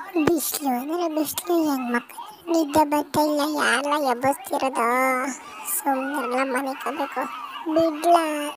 ಬಿಸಿಲು ಅಂದರೆ ಬಿಸಿಲು ಹೆಂಗೆ ಮಕ್ಕ ನಿದ್ದೆ ಬರ್ತಾ ಇಲ್ಲ, ಯಾರೆಲ್ಲ ಎಬ್ಬಸ್ತಿರೋದು? ಸುಮ್ಮನೆಲ್ಲ ಮನೆ ಕಬೇಕು ಬಿಡ್ಲಾ?